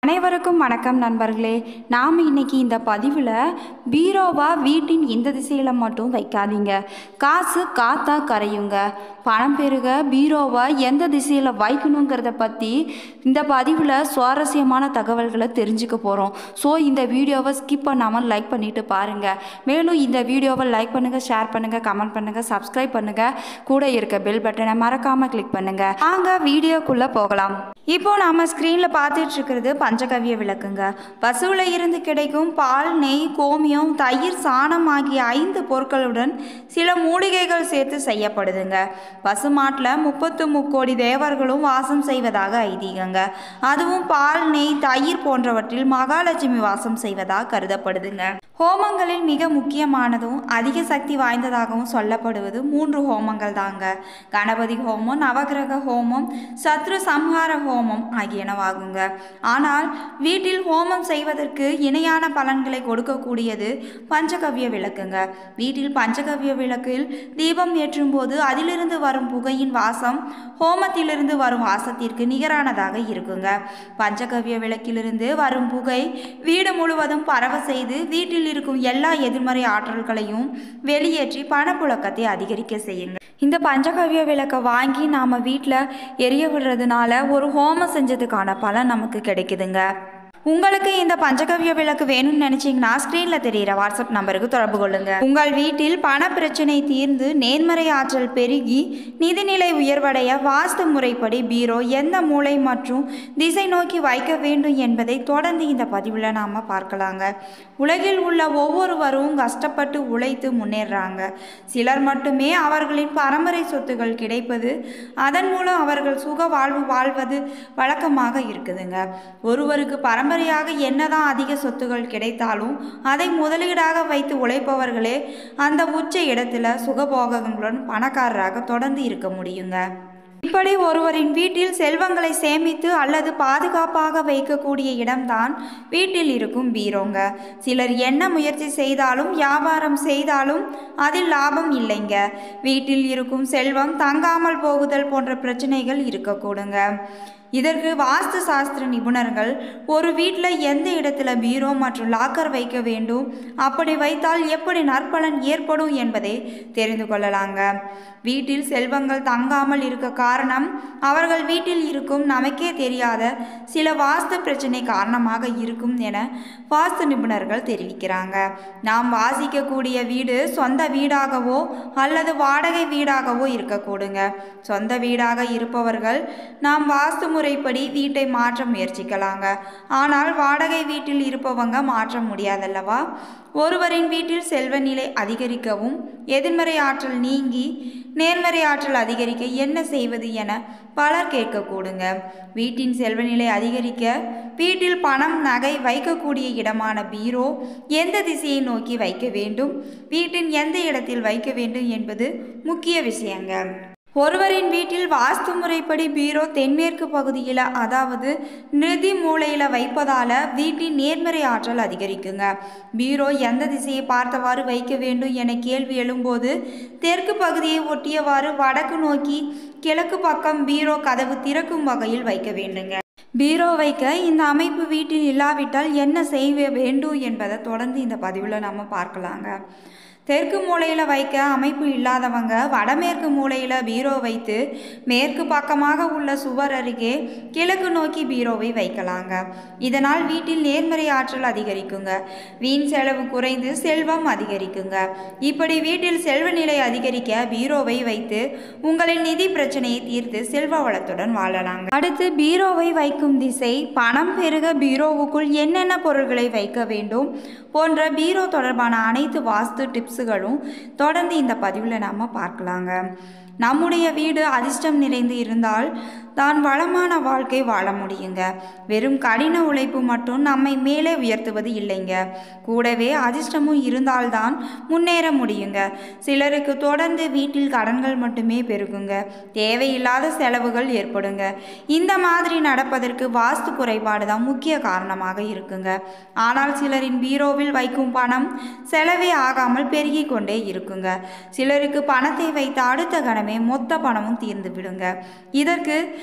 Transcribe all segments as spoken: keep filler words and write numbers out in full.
அனைவருக்கும் வணக்கம் நண்பர்களே. நாம் இன்னைக்கு இந்த பதிவில் பீரோவா வீட்டின் இந்த திசையில் மட்டும் வைக்காதீங்க, காசு காத்தா கரையுங்க, பணம் பெருக பீரோவா எந்த திசையில் வைக்கணுங்கிறத பற்றி இந்த பதிவில் சுவாரஸ்யமான தகவல்களை தெரிஞ்சுக்க போகிறோம். ஸோ இந்த வீடியோவை ஸ்கிப் பண்ணாமல் லைக் பண்ணிவிட்டு பாருங்கள். மேலும் இந்த வீடியோவை லைக் பண்ணுங்கள், ஷேர் பண்ணுங்கள், கமெண்ட் பண்ணுங்கள், சப்ஸ்கிரைப் பண்ணுங்கள், கூட இருக்க பெல் பட்டனை மறக்காமல் கிளிக் பண்ணுங்கள். வாங்க வீடியோக்குள்ளே போகலாம். இப்போ நாம் ஸ்க்ரீனில் பார்த்துட்டு இருக்கிறது பஞ்சகவ்ய விளக்குங்க. பசுவில் இருந்து கிடைக்கும் பால், நெய், கோமியம், தயிர், சாணம் ஆகிய ஐந்து பொருட்களுடன் சில மூலிகைகள் சேர்த்து செய்யப்படுதுங்க. பசுமாட்டில் முப்பத்து முக்கோடி தேவர்களும் வாசம் செய்வதாக ஐதீகங்க. அதுவும் பால், நெய், தயிர் போன்றவற்றில் மகாலட்சுமி வாசம் செய்வதாக கருதப்படுதுங்க. ஹோமங்களில் மிக முக்கியமானதும் அதிக சக்தி வாய்ந்ததாகவும் சொல்லப்படுவது மூன்று ஹோமங்கள் தாங்க. கணபதி ஹோமம், நவகிரக ஹோமம், சத்ரு சம்ஹார ஹோமம் ஆகியனவாகுங்க. ஆனால் வீட்டில் ஹோமம் செய்வதற்கு இணையான பலன்களை கொடுக்கக்கூடியது பஞ்சகவ்ய விளக்குங்க. வீட்டில் பஞ்சகவ்ய விளக்கில் தீபம் ஏற்றும் போது அதிலிருந்து வரும் புகையின் வாசம் ஹோமத்திலிருந்து வரும் வாசத்திற்கு நிகரானதாக இருக்குங்க. பஞ்சகவ்ய விளக்கிலிருந்து வரும் புகை வீடு முழுவதும் பரவ செய்து வீட்டில் இருக்கும் எல்லா எதிர்மறை ஆற்றல்களையும் வெளியேற்றி பணப்புழக்கத்தை அதிகரிக்க செய்யுங்க. இந்த பஞ்சகவ்ய விளக்கை வாங்கி நாம் வீட்டில் எரிய விடுறதுனால ஒரு ஹோமம் செஞ்சதுக்கான பலன் நமக்கு கிடைக்குதுங்க. உங்களுக்கு இந்த பஞ்சகவ்ய விளக்கு வேணும்னு நினைச்சீங்கன்னா ஸ்கிரீன்ல தெரிகிற வாட்ஸ்அப் நம்பருக்கு தொடர்பு கொள்ளுங்க. உங்கள் வீட்டில் பண பிரச்சனை தீர்ந்து நேர்மறை ஆற்றல் பெருகி நிதிநிலை உயர்வடைய வாஸ்து முறைப்படி பீரோ எந்த மூலை மற்றும் திசை நோக்கி வைக்க வேண்டும் என்பதை தொடர்ந்து இந்த பதிவில் நாம் பார்க்கலாங்க. உலகில் உள்ள ஒவ்வொருவரும் கஷ்டப்பட்டு உழைத்து முன்னேறாங்க. சிலர் மட்டுமே அவர்களின் பரம்பரை சொத்துகள் கிடைப்பது, அதன் மூலம் அவர்கள் சுக வாழ்வு வாழ்வது வழக்கமாக இருக்குதுங்க. ஒருவருக்கு பரம்பரை என்னதான் அதிக சொத்துகள் கிடைத்தாலும் அதை முதலீடாக வைத்து உழைப்பவர்களே அந்த உச்ச இடத்துல சுகபோகங்களுடன் பணக்காரராக தொடர்ந்து இருக்க முடியுங்க. இப்படி ஒருவரின் வீட்டில் செல்வங்களை சேமித்து அல்லது பாதுகாப்பாக வைக்கக்கூடிய இடம்தான் வீட்டில் இருக்கும் பீரோங்க. சிலர் என்ன முயற்சி செய்தாலும் வியாபாரம் செய்தாலும் அதில் லாபம் இல்லைங்க. வீட்டில் இருக்கும் செல்வம் தங்காமல் போகுதல் போன்ற பிரச்சனைகள் இருக்கக்கூடுங்க. இதற்கு வாஸ்து சாஸ்திர நிபுணர்கள் ஒரு வீட்டில் எந்த இடத்துல பீரோ மற்றும் லாக்கர் வைக்க வேண்டும், அப்படி வைத்தால் எப்படி நற்பலன் ஏற்படும் என்பதை தெரிந்து கொள்ளலாங்க. வீட்டில் செல்வங்கள் தங்காமல் இருக்க காரணம் அவர்கள் வீட்டில் இருக்கும் நமக்கே தெரியாத சில வாஸ்து பிரச்சனை காரணமாக இருக்கும் என வாஸ்து நிபுணர்கள் தெரிவிக்கிறாங்க. நாம் வாசிக்கக்கூடிய வீடு சொந்த வீடாகவோ அல்லது வாடகை வீடாகவோ இருக்கக்கூடுங்க. சொந்த வீடாக இருப்பவர்கள் நாம் வாஸ்து முறைப்படி வீட்டை மாற்ற முயற்சிக்கலாங்க. ஆனால் வாடகை வீட்டில் இருப்பவங்க மாற்ற முடியாதல்லவா? ஒருவரின் வீட்டில் செல்வ நிலை அதிகரிக்கவும் எதிர்மறை ஆற்றல் நீங்கி நேர்மறை ஆற்றல் அதிகரிக்க என்ன செய்வது என பலர் கேட்கக்கூடுங்க. வீட்டின் செல்வநிலை அதிகரிக்க வீட்டில் பணம், நகை வைக்கக்கூடிய இடமான பீரோ எந்த திசையை நோக்கி வைக்க வேண்டும், வீட்டின் எந்த இடத்தில் வைக்க வேண்டும் என்பது முக்கிய விஷயங்க. ஒருவரின் வீட்டில் வாஸ்து முறைப்படி பீரோ தென்மேற்கு பகுதியில், அதாவது நிதி மூலையில் வைப்பதால் வீட்டின் நேர்மறை ஆற்றல் அதிகரிக்குங்க. பீரோ எந்த திசையை பார்த்தவாறு வைக்க வேண்டும் என கேள்வி எழும்போது தெற்கு பகுதியை ஒட்டியவாறு வடக்கு நோக்கி கிழக்கு பக்கம் பீரோ கதவு திறக்கும் வகையில் வைக்க வேண்டுங்க. பீரோ வைக்க இந்த அமைப்பு வீட்டில் இல்லாவிட்டால் என்ன செய்ய வேண்டும் என்பதை தொடர்ந்து இந்த பதிவில் நம்ம பார்க்கலாங்க. தெற்கு மூலையில் வைக்க அமைப்பு இல்லாதவங்க வடமேற்கு மூலையில் பீரோ வைத்து மேற்கு பக்கமாக உள்ள சுவர் அருகே கிழக்கு நோக்கி பீரோவை வைக்கலாங்க. இதனால் வீட்டில் நேர்மறை ஆற்றல் அதிகரிக்குங்க. வீண் செலவு குறைந்து செல்வம் அதிகரிக்குங்க. இப்படி வீட்டில் செல்வ நிலை அதிகரிக்க பீரோவை வைத்து உங்களின் நிதி பிரச்சனையை தீர்த்து செல்வ வளத்துடன் வாழலாங்க. அடுத்து பீரோவை வைக்கும் திசை, பணம் பெருக பீரோவுக்குள் என்னென்ன பொருட்களை வைக்க வேண்டும் போன்ற பீரோ தொடர்பான அனைத்து வாஸ்து டிப்ஸுகளும் தொடர்ந்து இந்த பதிவில் நாம் பார்க்கலாங்க. நம்முடைய வீடு அதிர்ஷ்டம் நிறைந்து இருந்தால் தான் வளமான வாழ்க்கை வாழ முடியுங்க. வெறும் கடின உழைப்பு மட்டும் நம்மை மேலே உயர்த்துவது இல்லைங்க, கூடவே அதிர்ஷ்டமும் இருந்தால்தான் முன்னேற முடியுங்க. சிலருக்கு தொடர்ந்து வீட்டில் கடன்கள் மட்டுமே பெருகுங்க, தேவையில்லாத செலவுகள் ஏற்படுங்க. இந்த மாதிரி நடப்பதற்கு வாஸ்து குறைபாடு தான் முக்கிய காரணமாக இருக்குங்க. ஆனால் சிலரின் பீரோவில் வைக்கும் பணம் செலவே ஆகாமல் பெருகி கொண்டே இருக்குங்க. சிலருக்கு பணத்தை வைத்த அடுத்த கணமே மொத்த பணமும் தீர்ந்து விடுங்க. இதற்கு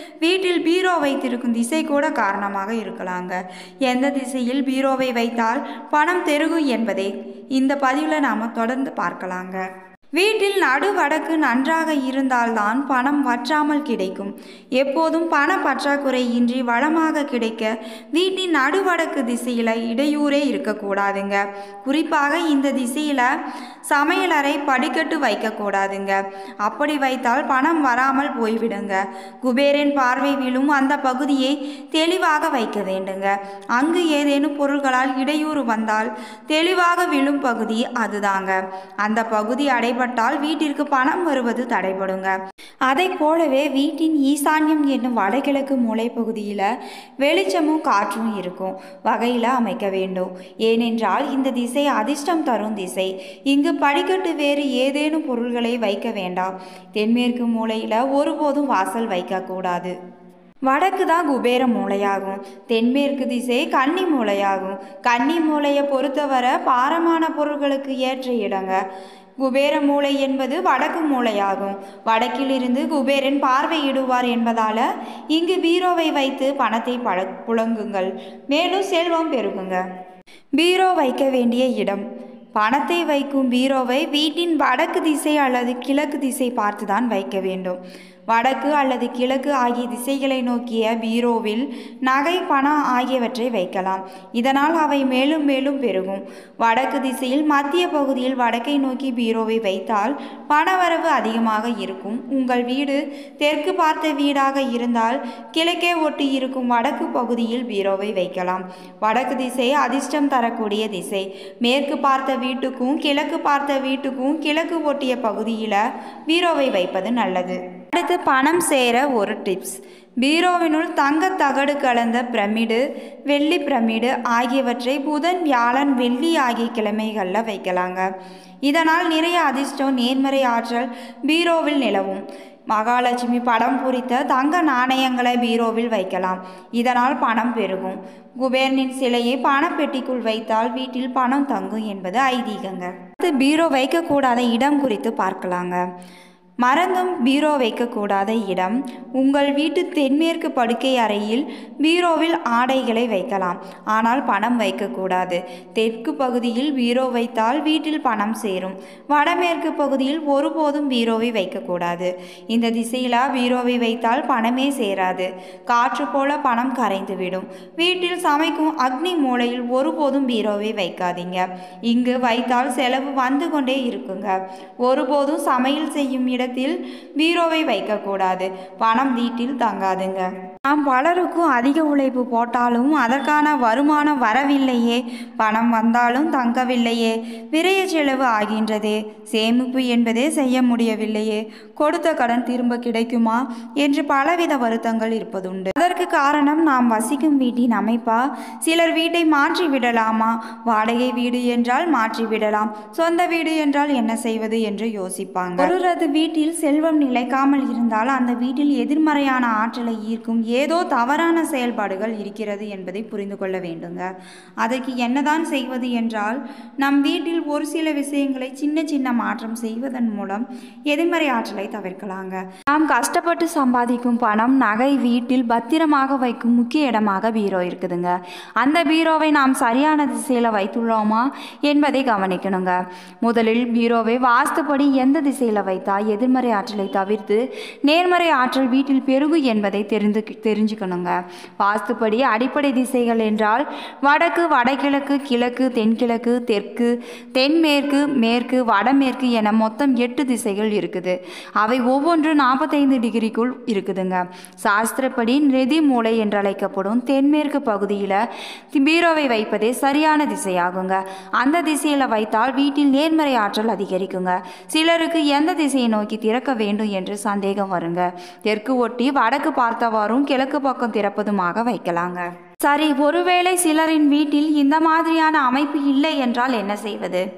வீட்டில் பீரோ வைத்திருக்கும் திசை கூட காரணமாக இருக்கலாங்க. எந்த திசையில் பீரோவை வைத்தால் பணம் பெருகும் என்பதை இந்த பதிவில் நாம் தொடர்ந்து பார்க்கலாங்க. வீட்டில் நடு வடக்கு நன்றாக இருந்தால்தான் பணம் வற்றாமல் கிடைக்கும். எப்போதும் பண பற்றாக்குறை இன்றி வளமாக கிடைக்க வீட்டின் நடுவடக்கு திசையில் இடையூறே இருக்கக்கூடாதுங்க. குறிப்பாக இந்த திசையில் சமையலறை படிக்கட்டு வைக்கக்கூடாதுங்க. அப்படி வைத்தால் பணம் வராமல் போய்விடுங்க. குபேரன் பார்வை விழும் அந்த பகுதியை தெளிவாக வைக்க வேண்டுங்க. அங்கு ஏதேனும் பொருள்களால் இடையூறு வந்தால் தெளிவாக விழும் பகுதி அதுதாங்க. அந்த பகுதி அடைப வீட்டிற்கு பணம் வருவது தடைபடுங்க. அதை போலவே வீட்டின் ஈசான்யம் என்னும் வடகிழக்கு மூலை பகுதியில் வெளிச்சமும் காற்றும் இருக்கும் வகையில் அமைக்க வேண்டும். ஏனென்றால் இந்த திசை அதிர்ஷ்டம் தரும் திசை. இங்கு படிக்கட்டு வேறு ஏதேனும் பொருள்களை வைக்க வேண்டாம். தென்மேற்கு மூலையில் ஒருபோதும் வாசல் வைக்கக்கூடாது. வடக்கு தான் குபேர மூலையாகும். தென்மேற்கு திசை கன்னி மூலையாகும். கன்னி மூலையை பொறுத்தவரை பாரமான பொருள்களுக்கு ஏற்ற இடங்க. குபேர மூலை என்பது வடக்கு மூலையாகும். வடக்கிலிருந்து குபேரன் பார்வையிடுவார் என்பதால் இங்கு பீரோவை வைத்து பணத்தை பழ புழங்குங்கள். மேலும் செல்வம் பெருகுங்க. பீரோ வைக்க வேண்டிய இடம். பணத்தை வைக்கும் பீரோவை வீட்டின் வடக்கு திசை அல்லது கிழக்கு திசை பார்த்துதான் வைக்க வேண்டும். வடக்கு அல்லது கிழக்கு ஆகிய திசைகளை நோக்கிய பீரோவில் நகை, பணம் ஆகியவற்றை வைக்கலாம். இதனால் அவை மேலும் மேலும் பெருகும். வடக்கு திசையில் மத்திய பகுதியில் வடக்கை நோக்கி பீரோவை வைத்தால் பணவரவு அதிகமாக இருக்கும். உங்கள் வீடு தெற்கு பார்த்த வீடாக இருந்தால் கிழக்கே ஒட்டி இருக்கும் வடக்கு பகுதியில் பீரோவை வைக்கலாம். வடக்கு திசை அதிர்ஷ்டம் தரக்கூடிய திசை. மேற்கு பார்த்த வீட்டுக்கும் கிழக்கு பார்த்த வீட்டுக்கும் கிழக்கு ஒட்டிய பகுதியில் பீரோவை வைப்பது நல்லது. அடுத்து பணம் சேர ஒரு டிப்ஸ். பீரோவினுள் தங்க தகடு கலந்த பிரமிடு, வெள்ளி பிரமிடு ஆகியவற்றை புதன், வியாழன், வெள்ளி ஆகிய கிழமைகளில் வைக்கலாங்க. இதனால் நிறைய அதிர்ஷ்டம், நேர்மறை ஆற்றல் பீரோவில் நிலவும். மகாலட்சுமி படம் பொறித்த தங்க நாணயங்களை பீரோவில் வைக்கலாம். இதனால் பணம் பெருகும். குபேரனின் சிலையை பணப்பெட்டிக்குள் வைத்தால் வீட்டில் பணம் தங்கும் என்பது ஐதீகங்க. அடுத்து பீரோ வைக்கக்கூடாத இடம் குறித்து பார்க்கலாங்க. மறந்தும் பீரோ வைக்கக்கூடாத இடம். உங்கள் வீட்டு தென்மேற்கு படுக்கை அறையில் பீரோவில் ஆடைகளை வைக்கலாம். ஆனால் பணம் வைக்கக்கூடாது. தெற்கு பகுதியில் பீரோ வைத்தால் வீட்டில் பணம் சேரும். வடமேற்கு பகுதியில் ஒருபோதும் பீரோவை வைக்கக்கூடாது. இந்த திசையில் பீரோவை வைத்தால் பணமே சேராது. காற்று போல பணம் கரைந்துவிடும். வீட்டில் சமைக்கும் அக்னி மூலையில் ஒருபோதும் பீரோவை வைக்காதீங்க. இங்கு வைத்தால் செலவு வந்து கொண்டே இருக்குங்க. ஒருபோதும் சமையல் செய்யும் இடம் பீரோவை வைக்கக்கூடாது. பணம் வீட்டில் தங்காதுங்க. நாம் பலருக்கும் அதிக உழைப்பு போட்டாலும் அதற்கான வருமானம் வரவில்லையே, பணம் வந்தாலும் தங்கவில்லையே, விரைய செலவு ஆகின்றதே, சேமிப்பு என்பதே செய்ய முடியவில்லையே, கொடுத்த கடன் திரும்ப கிடைக்குமா என்று பலவித வருத்தங்கள் இருப்பதுண்டு. அதற்கு காரணம் நாம் வசிக்கும் வீட்டின் அமைப்பா? சிலர் வீட்டை மாற்றி விடலாமா? வாடகை வீடு என்றால் மாற்றி விடலாம், சொந்த வீடு என்றால் என்ன செய்வது என்று யோசிப்பாங்க. ஒருவரது வீட்டில் செல்வம் நிலைக்காமல் இருந்தால் அந்த வீட்டில் எதிர்மறையான ஆற்றலை ஈர்க்கும் ஏதோ தவறான செயல்பாடுகள் இருக்கிறது என்பதை புரிந்து கொள்ள வேண்டுங்க. அதற்கு என்னதான் செய்வது என்றால், நம் வீட்டில் ஒரு சில விஷயங்களை சின்ன சின்ன மாற்றம் செய்வதன் மூலம் எதிர்மறை ஆற்றலை தவிர்க்கலாங்க. நாம் கஷ்டப்பட்டு சம்பாதிக்கும் பணம், நகை வீட்டில் பத்திரமாக வைக்கும் முக்கிய இடமாக பீரோ இருக்குதுங்க. அந்த பீரோவை நாம் சரியான திசையில் வைத்துள்ளோமா என்பதை கவனிக்கணுங்க. முதலில் பீரோவை வாஸ்துப்படி எந்த திசையில் வைத்தா எதிர்மறை ஆற்றலை தவிர்த்து நேர்மறை ஆற்றல் வீட்டில் பெருகு என்பதை தெரிந்து தெரிஞ்சுக்கணுங்க. வாஸ்துப்படி அடிப்படை திசைகள் என்றால் வடக்கு, வடகிழக்கு, கிழக்கு, தென்கிழக்கு, தெற்கு, தென்மேற்கு, மேற்கு, வடமேற்கு என மொத்தம் எட்டு திசைகள் இருக்குது. அவை ஒவ்வொன்று நாற்பத்தைந்து டிகிரிக்குள் இருக்குதுங்க. சாஸ்திரப்படி நிதி மூலை என்று அழைக்கப்படும் தென்மேற்கு பகுதியில் பீரோவை வைப்பதே சரியான திசையாகுங்க. அந்த திசையில் வைத்தால் வீட்டில் நேர்மறை ஆற்றல் அதிகரிக்குங்க. சிலருக்கு எந்த திசையை நோக்கி திறக்க வேண்டும் என்று சந்தேகம் வருங்க. தெற்கு ஒட்டி வடக்கு பார்த்தவாறும் கிழக்கு பக்கம் திறப்பதுமாக வைக்கலாங்க. சரி, ஒருவேளை சிலரின் வீட்டில் இந்த மாதிரியான அமைப்பு இல்லை என்றால் என்ன செய்வது?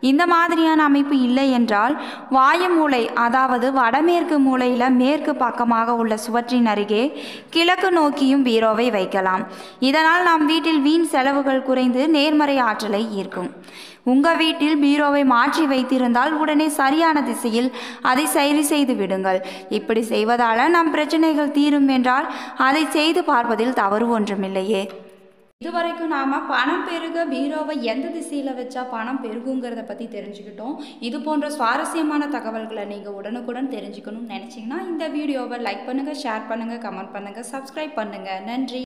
இந்த மாதிரியான அமைப்பு இல்லை என்றால் வாயு மூலை, அதாவது வடமேற்கு மூலையில் மேற்கு பக்கமாக உள்ள சுவற்றின் அருகே கிழக்கு நோக்கியும் பீரோவை வைக்கலாம். இதனால் நம் வீட்டில் வீண் செலவுகள் குறைந்து நேர்மறை ஆற்றலை ஈர்க்கும். உங்கள் வீட்டில் பீரோவை மாற்றி வைத்திருந்தால் உடனே சரியான திசையில் அதை சரி செய்து விடுங்கள். இப்படி செய்வதால் நம் பிரச்சனைகள் தீரும் என்றால் அதை செய்து பார்ப்பதில் தவறு ஒன்றுமில்லையே. இதுவரைக்கும் நாம் பணம் பெருக பீரோவை எந்த திசையில் வச்சா பணம் பெருகுங்கிறத பற்றி தெரிஞ்சுக்கிட்டோம். இது போன்ற சுவாரஸ்யமான தகவல்களை நீங்கள் உடனுக்குடன் தெரிஞ்சுக்கணும்னு நினச்சிங்கன்னா இந்த வீடியோவை லைக் பண்ணுங்கள், ஷேர் பண்ணுங்கள், கமெண்ட் பண்ணுங்கள், சப்ஸ்கிரைப் பண்ணுங்கள். நன்றி.